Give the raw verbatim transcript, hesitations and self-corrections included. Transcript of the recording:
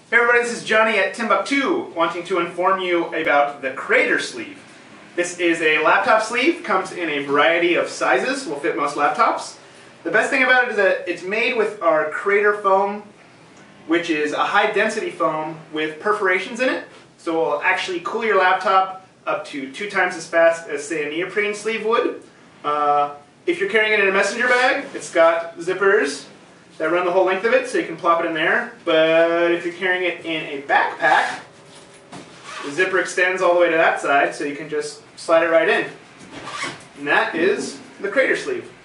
Hey everybody, this is Johnny at Timbuk two, wanting to inform you about the Creator Sleeve. This is a laptop sleeve, comes in a variety of sizes, will fit most laptops. The best thing about it is that it's made with our Creator foam, which is a high density foam with perforations in it, so it will actually cool your laptop up to two times as fast as, say, a neoprene sleeve would. Uh, if you're carrying it in a messenger bag, it's got zippers that run the whole length of it, so you can plop it in there. But if you're carrying it in a backpack, the zipper extends all the way to that side, so you can just slide it right in. And that is the Creator Sleeve.